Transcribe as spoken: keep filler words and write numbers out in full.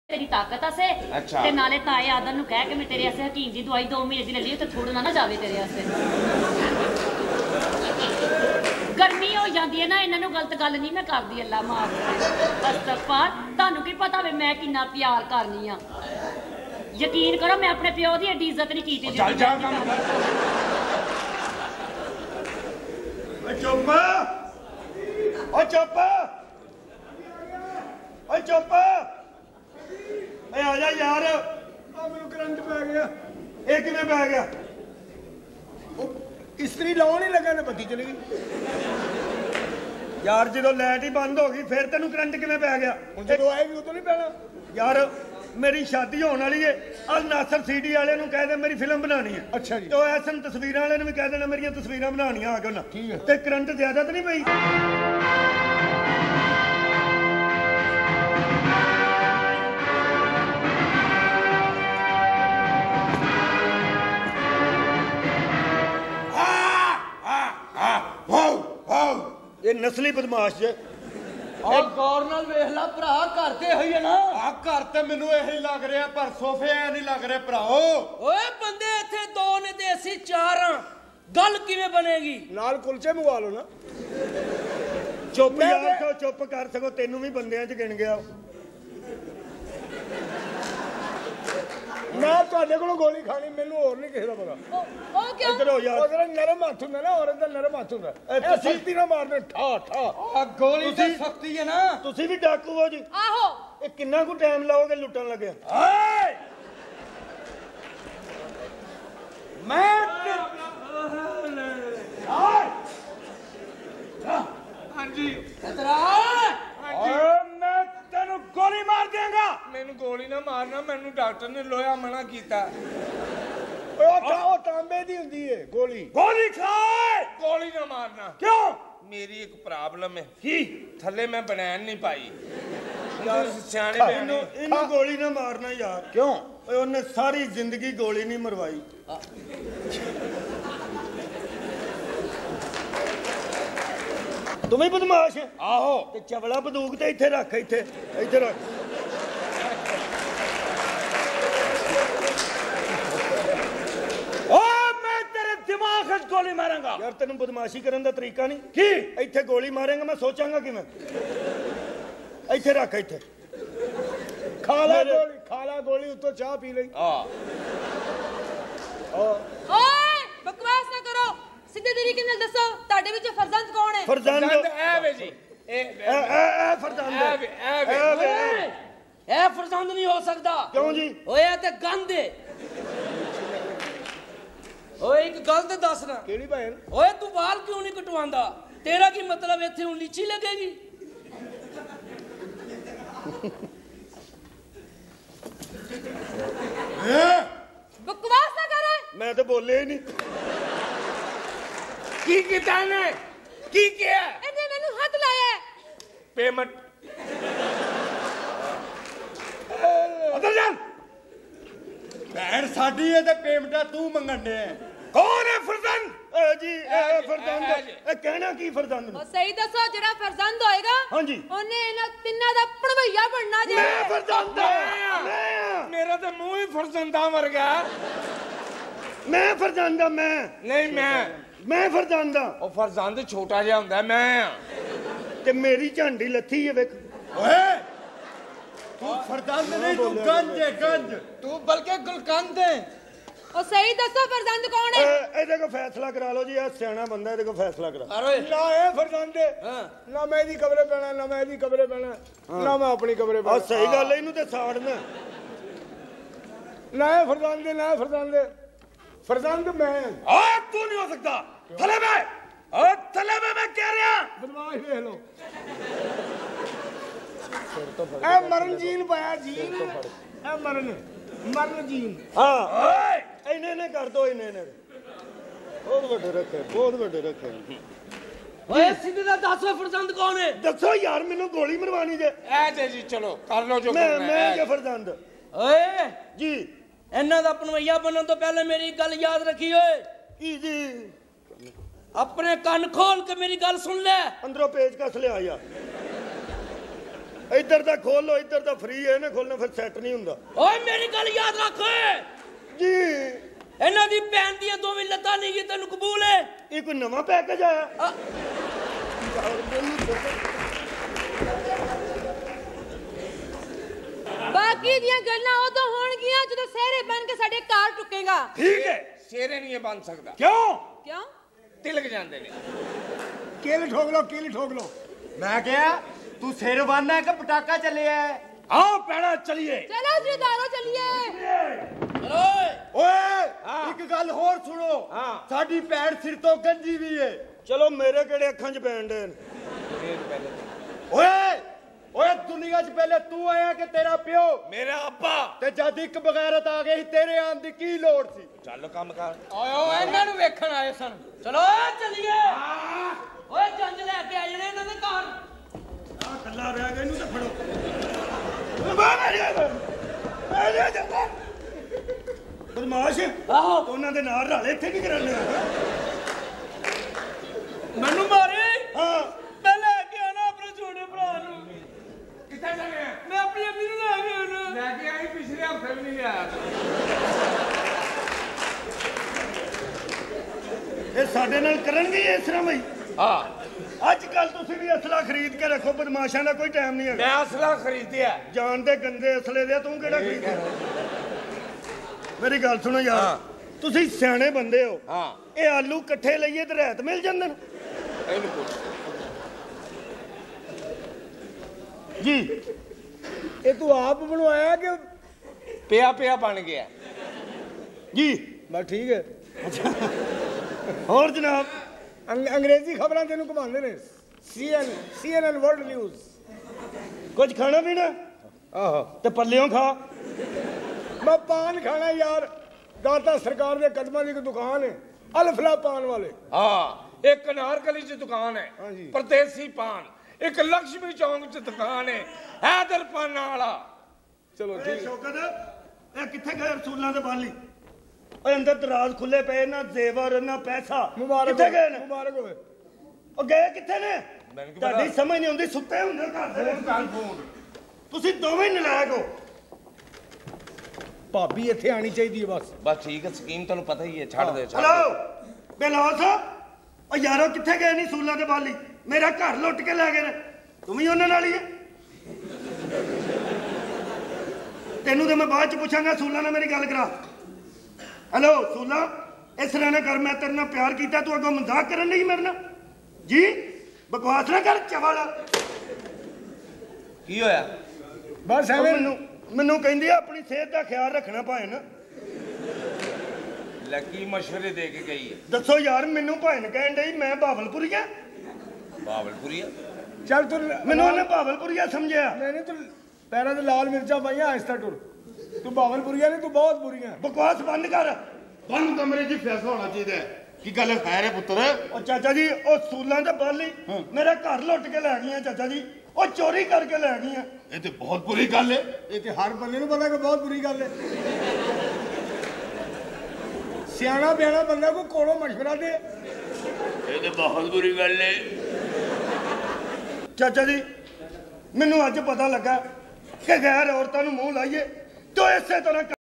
तेरी ताकत आसे अच्छा। ते नाले ताए आदर नु कह के मैं तेरे आसे हकीम दी दवाई दो महीने दी ले ली ते छोड़ ना ना जावे तेरे आसे। गर्मी हो जाती है ना, इन्हां नु गलत गल नहीं मैं करदी, अल्लाह माफ करे। अस्तगफार, तानू की पता वे मैं किन्ना प्यार करनी आ। यकीन करो मैं अपने प्यो दी एडी इज्जत नहीं कीती। चल जा काम कर। चुप ओ चुप ओ चुप ए आजा यार, ਮੈਨੂੰ ਕਰੰਟ ਪੈ ਗਿਆ। ਇਹ ਕਿਵੇਂ ਪੈ ਗਿਆ? ਉਹ ਇਸਤਰੀ ਲਾਉਣ ਹੀ ਲੱਗਾ ਤੇ ਬੱਤੀ ਚਲੀ ਗਈ। ਯਾਰ ਜਦੋਂ ਲਾਈਟ ਹੀ ਬੰਦ ਹੋ ਗਈ ਫਿਰ ਤੈਨੂੰ ਕਰੰਟ ਕਿਵੇਂ ਪੈ ਗਿਆ? ਹੁਣ ਜਦੋਂ ਆਏਗੀ ਉਦੋਂ ਨਹੀਂ ਪੈਣਾ। ਯਾਰ ਮੇਰੀ ਸ਼ਾਦੀ ਹੋਣ ਵਾਲੀ ਏ, ਅਲ ਨਾਸਰ ਸੀਡੀ ਵਾਲੇ ਨੂੰ ਕਹਿ ਦੇ ਮੇਰੀ ਫਿਲਮ ਬਣਾਣੀ ਹੈ। ਅੱਛਾ ਜੀ। ਤੇ ਐਸਨ ਤਸਵੀਰਾਂ ਵਾਲੇ ਨੂੰ ਵੀ ਕਹਿ ਦੇਣਾ ਮੇਰੀਆਂ ਤਸਵੀਰਾਂ ਬਣਾਉਣੀਆਂ ਆ ਕੇ ਉਹਨਾਂ। ਠੀਕ ਹੈ। ਤੇ ਕਰੰਟ ਜ਼ਿਆਦਾ ਤਾਂ ਨਹੀਂ ਪਈ? ਇਹ ਨਸਲੀ ਬਦਮਾਸ਼ ਜੇ। ਆ ਗੌਰ ਨਾਲ ਵੇਖ ਲਾ ਭਰਾ, ਘਰ ਤੇ ਹੋਈ ਹੈ ਨਾ। ਆ ਘਰ ਤੇ ਮੈਨੂੰ ਇਹੀ ਲੱਗ ਰਿਹਾ, ਪਰ ਸੋਫੇ ਐ ਨਹੀਂ ਲੱਗ ਰਿਹਾ ਭਰਾਓ। ਓਏ ਬੰਦੇ ਇੱਥੇ ਦੋ ਨੇ ਤੇ ਅਸੀਂ ਚਾਰ ਆ, ਗੱਲ ਕਿਵੇਂ ਬਣੇਗੀ? ਨਾਲ ਕੁਲਚੇ ਮੰਗਵਾ ਲਓ ਨਾ। ਚੁੱਪ ਮੈਂ ਯਾਰ, ਤੇ- ਸੋ ਚੁੱਪ ਕਰ ਸਕੋ, ਤੈਨੂੰ ਵੀ ਬੰਦਿਆਂ 'ਚ ਗਿਣ ਗਿਆ। ਮੈਂ ਤੁਹਾਡੇ ਕੋਲੋਂ ਗੋਲੀ ਖਾਣੀ, ਮੈਨੂੰ ਹੋਰ ਨਹੀਂ ਕਿਸੇ ਦਾ ਪਤਾ। ओ ओ क्यों? ਇੱਧਰ ਹੋ ਯਾਰ। ਉਹ ਜਿਹੜਾ ਨਰਮ ਹੱਥ ਹੁੰਦਾ ਨਾ, ਔਰਤ ਦਾ ਨਰਮ ਹੱਥ ਹੁੰਦਾ। ਇਹ ਤੁਸੀਂ- ਸਖਤੀ ਨਾਲ ਮਾਰਦੇ ਠਾ ਠਾ। ਆ ਗੋਲੀ ਤੇ ਤੁਸੀਂ- ਸਖਤੀ ਹੈ ਨਾ। ਤੁਸੀਂ ਵੀ ਡਾਕੂ ਹੋ ਜੀ? आहो ਇਹ ਕਿੰਨਾ ਕੁ ਟਾਈਮ ਲਾਓਗੇ ਲੁੱਟਣ ਲੱਗਿਆ? ਓਏ ਮੈਂ ਹਾਂਜੀ ਖਤਰਾ ਓਏ ਮੈਂ ਤੈਨੂੰ ਗੋਲੀ ਮਾਰ ਦੇਗਾ। ਮੈਨੂੰ ਗੋਲੀ ਨਾ ਮਾਰਨਾ, ਮੈਨੂੰ ਡਾਕਟਰ ਨੇ ਲੋਹਾ ਮਨਾ ਕੀਤਾ। ਉਹ ਤਾਂ ਉਹ ਤਾਂਬੇ ਦੀ ਹੁੰਦੀ ਏ ਗੋਲੀ। ਗੋਲੀ ਖਾਏ। ਗੋਲੀ ਨਾ ਮਾਰਨਾ। ਕਿਉਂ? ਮੇਰੀ ਇੱਕ ਪ੍ਰੋਬਲਮ ਹੈ, ਕੀ? ਥੱਲੇ ਮੈਂ ਬਣਾਣ ਨਹੀਂ ਪਾਈ। ਯਾਰ ਸਿਆਣੇ ਇਹਨੂੰ ਇਹਨੂੰ ਗੋਲੀ ਨਾ ਮਾਰਨਾ ਯਾਰ। ਕਿਉਂ? ਓਏ ਉਹਨੇ ਸਾਰੀ ਜ਼ਿੰਦਗੀ ਗੋਲੀ ਨਹੀਂ ਮਰਵਾਈ। ਤੂੰ ਵੀ ਬਦਮਾਸ਼ ਹੈ? ਆਹੋ। ਤੇ ਚਵਲਾ ਬੰਦੂਕ ਤੇ ਇੱਥੇ ਰੱਖ, ਇੱਥੇ ਇੱਥੇ ਰੱਖ। ਓਏ ਮੈਂ ਤੇਰੇ ਦਿਮਾਗ 'ਚ ਗੋਲੀ ਮਾਰਾਂਗਾ। ਯਾਰ ਤੈਨੂੰ ਬਦਮਾਸ਼ੀ ਕਰਨ ਦਾ ਤਰੀਕਾ ਨਹੀਂ। ਕੀ? ਇੱਥੇ ਗੋਲੀ ਮਾਰੇਂਗਾ ਮੈਂ ਸੋਚਾਂਗਾ ਕਿਵੇਂ। ਇੱਥੇ ਰੱਖ, ਇੱਥੇ ਖਾ ਲੈ ਮੇਰੇ- ਗੋਲੀ, ਖਾ ਲੈ ਗੋਲੀ, ਉੱਤੋਂ ਚਾਹ ਪੀ ਲਈ। ਆ ओए बकवास ना करो, सीधे तरीके नाल दसो ਤੁਹਾਡੇ ਵਿੱਚ ਫਰਜ਼ੰਦ ਕੌਣ ਹੈ? ਫਰਜ਼ੰਦ ਗੰਦ ਐ ਵੇ ਜੀ, ਇਹ ਇਹ ਇਹ ਫਰਜ਼ੰਦ ਐ ਵੇ ਐ ਵੇ। ਇਹ ਵੇ। ਓਏ ਇਹ ਫਰਜ਼ੰਦ ਨਹੀਂ ਹੋ ਸਕਦਾ। ਕਿਉਂ ਜੀ? ਓਏ ਇਹ ਤੇ ਗੰਦ ਏ। ਓਏ ਇੱਕ ਗੱਲ ਤੇ ਦੱਸ ਨਾ, ਕਿਹੜੀ ਭੈਣ? ਓਏ ਤੂੰ ਵਾਲ ਕਿਉਂ ਨਹੀਂ ਕਟਵਾਉਂਦਾ? ਤੇਰਾ ਕੀ ਮਤਲਬ ਇੱਥੇ ਹੁਣ ਲੀਚੀ ਲੱਗੇਗੀ? बकवास ना करे। ਮੈਂ ਤਾਂ ਬੋਲਿਆ ਹੀ ਨਹੀਂ। ਕੀ ਕੀਤਾ ਨੇ? ਕੀ ਕਿਹਾ? ਇਹਨੇ ਮੈਨੂੰ ਹੱਥ ਲਾਇਆ ਹੈ। ਪੇਮੈਂਟ ਅੰਦਰ ਜਾ। ਭੈਣ ਸਾਡੀ ਹੈ ਤੇ ਪੇਮੈਂਟਾਂ ਤੂੰ ਮੰਗਣ ਦੇ। ਕੌਣ ਹੈ ਫਰਜ਼ੰਦ? ਇਹ ਜੀ ਇਹ ਫਰਜ਼ੰਦ। ਇਹ ਕਹਿਣਾ ਕੀ ਫਰਜ਼ੰਦ ਨੂੰ? ਉਹ ਸਹੀ ਦੱਸੋ, ਜਿਹੜਾ ਫਰਜ਼ੰਦ ਹੋਏਗਾ ਹਾਂਜੀ। ਉਹਨੇ ਇਹਨਾਂ ਤਿੰਨਾਂ ਦਾ ਭਣਵਈਆ ਬਣਨਾ ਜੇ। ਮੈਂ ਫਰਜ਼ੰਦ ਹਾਂ। ਮੈਂ ਹਾਂ। ਮੇਰਾ ਤਾਂ ਮੂੰਹ ਹੀ ਫਰਜ਼ੰਦਾ ਮਰ ਗਿਆ। ਮੈਂ ਫਰਜ਼ੰਦ ਹਾਂ। ਮੈਂ ਨਹੀਂ ਮੈਂ ਮੈਂ ਫਰਜ਼ੰਦ ਹਾਂ। ਉਹ ਫਰਜ਼ੰਦ ਛੋਟਾ ਜਿਹਾ ਹੁੰਦਾ, ਮੈਂ ਆ। ਤੇ ਮੇਰੀ ਝਾਂਡੀ ਲੱਥੀ ਹੈ ਵੇਖ। ਓਏ ਤੂੰ ਫਰਜ਼ੰਦ ਨਹੀਂ, ਤੂੰ ਗੰਜ ਹੈ, ਗੰਜ। ਤੂੰ ਬਲਕਿ ਗੁਲਕੰਦ ਹੈ। ਉਹ ਸਹੀ ਦੱਸੋ ਫਰਜ਼ੰਦ ਕੌਣ ਹੈ? ਇਹ- ਇਹਦੇ ਕੋਲ ਫੈਸਲਾ ਕਰਾ ਲਓ ਜੀ। ਇਹ ਸਿਆਣਾ ਬੰਦਾ, ਇਹਦੇ ਕੋਲ ਫੈਸਲਾ ਕਰਾ। ਅਰੇ ਨਾ ਇਹ ਫਰਜ਼ੰਦ ਹੈ, ਹਾਂ। ਨਾ ਮੈਂ ਇਹਦੀ ਕਬਰੇ ਪੈਣਾ, ਨਾ ਮੈਂ ਇਹਦੀ ਕਬਰੇ ਪੈਣਾ, ਨਾ ਮੈਂ ਆਪਣੀ ਕਬਰੇ ਆ ਪੈਣਾ। ਸਹੀ ਗੱਲ ਹੈ, ਇਹਨੂੰ ਤੇ ਸਾੜਨਾ। ਨਾ ਇਹ ਫਰਜ਼ੰਦ ਹੈ, ਨਾ ਇਹ ਫਰਜ਼ੰਦ ਹੈ। ਫਰਜ਼ੰਦ ਮੈਂ। ਓਏ ਤੂੰ ਨਹੀਂ ਹੋ ਸਕਦਾ। ਥੱਲੇ ਬੈ। ਓ ਥੱਲੇ ਬੈ, ਮੈਂ ਕਹਿ ਰਿਹਾ। ਬਦਮਾਸ਼ ਵੇਖ ਲੋ। ਇਹ ਮਰਨ ਜੀਨ ਪਾਇਆ, ਜੀਨ ਇਹ ਮਰਨ ਮਰਨ ਜੀਨ। ਹਾਂ ਓਏ ਇਹਨੇ ਨੇ ਕਰ ਦੋ, ਇਹਨੇ ਨੇ ਬਹੁਤ ਵੱਡੇ ਰੱਖੇ, ਬਹੁਤ ਵੱਡੇ ਰੱਖੇ। ਓਏ ਸਿੱਧੇ ਦਾ ਦੱਸ, ਓਏ ਫਰਜ਼ੰਦ ਕੌਣ ਹੈ? ਦੱਸੋ ਯਾਰ, ਮੈਨੂੰ ਗੋਲੀ ਮਰਵਾਣੀ ਜੇ। ਇਹ ਤੇ ਜੀ ਚਲੋ ਕਰ ਲੋ ਜੋ ਮੈਂ ਕਰਨਾ ਮੈਂ ਹੈ। ਜੇ ਫਰਜ਼ੰਦ ਓਏ ਜੀ। ਇਹਨਾਂ ਦਾ ਪਨਵਈਆ ਬਣਨ ਤੋਂ ਪਹਿਲੇ ਮੇਰੀ ਗੱਲ ਯਾਦ ਰੱਖੀ। ਓਏ ਕੀ ਜੀ? ਆਪਣੇ ਕੰਨ ਖੋਲ ਕੇ ਮੇਰੀ ਗੱਲ ਸੁਣ ਲੈ। ਅੰਦਰੋਂ ਪੇਚ ਕਸ ਲਿਆ ਯਾਰ। ਇੱਧਰ ਦਾ ਖੋਲ ਲੋ, ਇੱਧਰ ਦਾ ਫ੍ਰੀ ਹੈ ਨਾ ਖੋਲਣਾ, ਫਿਰ ਸੈੱਟ ਨਹੀਂ ਹੁੰਦਾ। ਓਏ ਮੇਰੀ ਗੱਲ ਯਾਦ ਰੱਖ ਜੀ ਇਹਨਾਂ ਦੀ ਭੈਣ ਦੀਆਂ ਦੋਵੇਂ ਲੱਤਾਂ ਨਹੀਂ ਗਈ, ਤੈਨੂੰ ਕਬੂਲ ਹੈ? ਇਹ ਕੋਈ ਨਵਾਂ ਪੈਕੇਜ ਆਇਆ? ਬਾਕੀ ਦੀਆਂ ਗੱਲਾਂ ਉਦੋਂ ਹੋਣਗੀਆਂ ਜਦੋਂ ਸਿਹਰੇ ਬਣ ਕੇ ਸਾਡੇ ਘਰ ਟੁੱਕੇਗਾ। ਠੀਕ ਹੈ, ਸਿਹਰੇ ਨਹੀਂ ਇਹ ਬਣ ਸਕਦਾ। ਕਿਉਂ? ਕਿਉਂ? ਤਿਲਕ ਜਾਂਦੇ ਨੇ। ਕਿਲ ਠੋਕ ਲੋ, ਕਿਲ ਠੋਕ ਲੋ। ਮੈਂ ਕਿਹਾ ਤੂੰ ਸਿਰ ਬੰਨ੍ਹਣਾ ਕਿ ਪਟਾਕਾ ਚੱਲਿਆ? ਆਓ ਪੈਣਾ ਚਲੀਏ। ਚਲੋ ਜਦਾਰੋ ਚੱਲੀਏ। ਓਏ ਓਏ ਇੱਕ ਗੱਲ ਹੋਰ ਸੁਣੋ, ਸਾਡੀ ਭੈਣ ਸਿਰ ਤੋਂ ਗੰਜੀ ਵੀ ਏ। ਚਲੋ ਮੇਰੇ ਕਿਹੜੇ ਅੱਖਾਂ 'ਚ ਪੈਣ ਦੇ। ਓਏ ਓਏ ਦੁਨੀਆ 'ਚ ਪਹਿਲੇ ਤੂੰ ਆਇਆ ਕਿ ਤੇਰਾ ਪਿਓ? ਮੇਰਾ ਅੱਬਾ। ਤੇ ਜਦ ਇੱਕ ਬਗੈਰਤ ਆ ਗਈ ਤੇਰੇ ਆਉਣ ਦੀ ਕੀ ਲੋੜ ਸੀ? ਚੱਲ ਕੰਮ ਕਰ। ਓਏ ਓਏ ਇਹਨਾਂ ਨੂੰ ਵੇਖਣ ਆਏ ਸਨ। ਚਲੋ ਚੱਲੀਏ। ਓਏ ਜੰਜ ਲੈ ਕੇ ਆ ਜਣੇ ਇਹਨਾਂ ਦੇ ਘਰ। ਆ ਕੱਲਾ ਰਹਿ ਗਿਆ, ਇਹਨੂੰ ਤਾਂ ਫੜੋ। ਬਦਮਾਸ਼, ਆਹੋ ਉਹਨਾਂ ਦੇ ਨਾਲ ਰਲੇ ਇੱਥੇ ਕੀ ਕਰਨ ਲਿਆ? ਮੈਨੂੰ ਮਾਰੇ। ਹਾਂ ਮੈਂ ਲੈ ਕੇ ਆਣਾ ਆਪਣੇ ਛੋਟੇ ਭਰਾ ਨੂੰ। ਕਿੱਥੇ ਚੱਲੇ ਆ? ਮੈਂ ਆਪਣੀ ਅੰਮੀ ਨੂੰ ਲੈ ਕੇ ਆਣਾ। ਲੈ ਕੇ ਆਈ, ਪਿਛਲੇ ਹਫ਼ਤੇ ਵੀ ਨਹੀਂ ਆਇਆ। ਇਹ ਸਾਡੇ ਨਾਲ ਕਰਨਗੇ ਇਸ ਤਰ੍ਹਾਂ ਬਈ? ਹਾਂ, ਅੱਜ ਕੱਲ ਤੁਸੀਂ ਵੀ ਅਸਲਾ ਖਰੀਦ ਕੇ ਰੱਖੋ, ਬਦਮਾਸ਼ਾਂ ਦਾ ਕੋਈ ਟਾਈਮ ਨਹੀਂ ਹੈਗਾ। ਮੈਂ ਅਸਲਾ ਖਰੀਦਿਆ। ਜਾਨ ਦੇ ਗੰਦੇ ਅਸਲੇ ਦੇ ਤੂੰ ਕਿਹੜਾ ਖਰੀਦਿਆ? ਮੇਰੀ ਗੱਲ ਸੁਣੋ ਯਾਰ, ਤੁਸੀਂ ਸਿਆਣੇ ਬੰਦੇ ਹੋ। ਹਾਂ, ਇਹ ਆਲੂ ਇਕੱਠੇ ਲਈਏ ਤੇ ਰਹਿਤ ਮਿਲ ਜਾਂਦੇ ਨੇ ਇਹਨੂੰ ਪੁੱਛ ਜੀ। ਇਹ ਤੂੰ ਆਪ ਬਣਵਾਇਆ ਕਿ ਪਿਆ ਪਿਆ ਬਣ ਗਿਆ? ਜੀ ਬਸ ਠੀਕ ਹੈ। ਹੋਰ ਜਨਾਬ? ਅੰਗਰੇਜ਼ੀ ਖਬਰਾਂ ਤੈਨੂੰ ਘੁਮਾਉਂਦੇ ਨੇ। CN CNN world news. ਕੁਝ ਖਾਣਾ ਪੀਣਾ? ਆਹੋ, ਤੇ ਪੱਲਿਓਂ ਖਾ। ਮੈਂ ਪਾਨ ਖਾਣਾ ਯਾਰ। ਦਾਤਾ ਸਰਕਾਰ ਦੇ ਕਦਮਾਂ ਦੀ ਇੱਕ ਦੁਕਾਨ ਹੈ, ਅਲਫਲਾ ਪਾਨ ਵਾਲੇ। ਹਾਂ, ਇੱਕ ਅਨਾਰਕਲੀ ਚ ਦੁਕਾਨ ਹੈ ਪਰਦੇਸੀ ਪਾਨ। ਇੱਕ ਲక్ష్ਮੀ ਚੌਂਕ ਚ ਦੁਕਾਨ ਹੈ ਹੈਦਰ ਪਾਨਾਂ ਵਾਲਾ। ਚਲੋ ਇਹ ਸ਼ੌਕਤ, ਇਹ ਕਿੱਥੇ ਗਏ ਰਸੂਲਾਂ ਦੇ ਬਾਲੀ? ਓਏ ਅੰਦਰ ਦਰਾਜ਼ ਖੁੱਲੇ ਪਏ, ਨਾ ਜ਼ੇਵਰ ਨਾ ਪੈਸਾ। ਕਿੱਥੇ ਗਏ ਨੇ? ਮੁਬਾਰਕ ਹੋਵੇ। ਉਹ ਗਏ ਕਿੱਥੇ ਨੇ? ਤੁਹਾਡੀ ਸਮਝ ਨਹੀਂ ਆਉਂਦੀ, ਸੁੱਤੇ ਹੁੰਦੇ ਘਰ ਦੇ ਵਿੱਚ। ਫੋਨ। ਤੁਸੀਂ ਦੋਵੇਂ ਨਲਾਇਕ ਹੋ। ਭਾਬੀ ਇੱਥੇ ਆਣੀ ਚਾਹੀਦੀ ਹੈ ਬਸ। ਬਸ ਠੀਕ ਹੈ, ਸਕੀਮ ਤੁਹਾਨੂੰ ਪਤਾ ਹੀ ਹੈ, ਛੱਡ ਦੇ। ਹਲੋ ਬੇਲੋਸ, ਉਹ ਯਾਰੋ ਕਿੱਥੇ ਗਏ ਨਹੀਂ ਸੂਲਾਂ ਦੇ ਬਾਲੀ? ਮੇਰਾ ਘਰ ਲੁੱਟ ਕੇ ਲੈ ਗਏ ਨੇ। ਤੂੰ ਵੀ ਉਹਨਾਂ ਨਾਲ ਹੀ ਹੈ? ਤੈਨੂੰ ਤੇ ਮੈਂ ਬਾਅਦ ਚ ਪੁੱਛਾਂਗਾ, ਸੂਲਾਂ ਨਾਲ ਮੇਰੀ ਗੱਲ ਕਰਾ। ਹੈਲੋ ਸੂਲਾ, ਇਸ ਤਰ੍ਹਾਂ ਨਾ ਕਰ, ਮੈਂ ਤੇਰੇ ਨਾਲ ਪਿਆਰ ਕੀਤਾ, ਤੂੰ ਅੱਗੋਂ ਮਜ਼ਾਕ ਕਰਨ ਲਈ ਮੇਰੇ ਨਾਲ? ਜੀ ਬਕਵਾਸ ਨਾ ਕਰ ਚਵਲ। ਕੀ ਹੋਇਆ? ਬਸ ਉਹ ਐਵੇਂ ਮੈਨੂੰ ਮੈਨੂੰ ਕਹਿੰਦੀ ਆ ਆਪਣੀ ਸਿਹਤ ਦਾ ਖਿਆਲ ਰੱਖਣਾ ਭਾਵੇਂ ਨਾ। ਲੱਕੀ ਮਸ਼ਵਰੇ ਦੇ ਕੇ ਗਈ ਹੈ। ਦੱਸੋ ਯਾਰ, ਮੈਨੂੰ ਭਾਵੇਂ ਕਹਿਣ ਡਈ ਮੈਂ ਬਾਵਲਪੁਰੀਆ। ਬਾਵਲਪੁਰੀਆ? ਚੱਲ ਤੂੰ ਮੈਨੂੰ ਉਹਨੇ ਬਾਵਲਪੁਰੀਆ ਸਮਝਿਆ। ਨਹੀਂ ਨਹੀਂ, ਤੂੰ ਪੈਰਾਂ ਤੇ ਲਾਲ ਮਿਰਚਾਂ ਪਾਈਆਂ, ਆਹਿਸਤਾ ਟੁਰ। ਤੂੰ ਬਾਵਲਪੁਰੀਆ ਨਹੀਂ, ਤੂੰ ਬਹੁਤ ਬੁਰੀਆਂ। ਬਕਵਾਸ ਬੰਦ ਕਰ। ਬੰਦ ਕਮਰੇ 'ਚ ਫੈਸਲਾ ਹੋਣਾ ਚਾਹੀਦਾ ਹੈ। ਕੀ ਗੱਲ ਖੈਰ ਹੈ ਪੁੱਤਰ? ਉਹ ਚਾਚਾ ਜੀ, ਉਹ ਸੂਲਾਂ ਤੇ ਬਾਲੀ ਮੇਰਾ ਘਰ ਲੁੱਟ ਕੇ ਲੈ ਗਈਆਂ ਚਾਚਾ ਜੀ, ਉਹ ਚੋਰੀ ਕਰਕੇ ਲੈ ਗਈਆਂ। ਇਹ ਤੇ ਬਹੁਤ ਬੁਰੀ ਗੱਲ ਹੈ। ਇਹ ਤੇ ਹਰ ਬੰਦੇ ਨੂੰ ਪਤਾ ਕਿ ਬਹੁਤ ਬੁਰੀ ਗੱਲ ਹੈ। ਸਿਆਣਾ ਬਿਆਣਾ ਬੰਦਾ ਕੋਈ ਕੋਲੋਂ ਮਸ਼ਵਰਾ ਦੇ। ਇਹ ਤੇ ਬਹੁਤ ਬੁਰੀ ਗੱਲ ਹੈ। ਚਾਚਾ ਜੀ, ਮੈਨੂੰ ਅੱਜ ਪਤਾ ਲੱਗਾ ਕਿ ਗੈਰ ਔਰਤਾਂ ਨੂੰ ਮੂੰਹ ਲਾਈਏ ਤਾਂ ਇਸੇ ਤਰ੍ਹਾਂ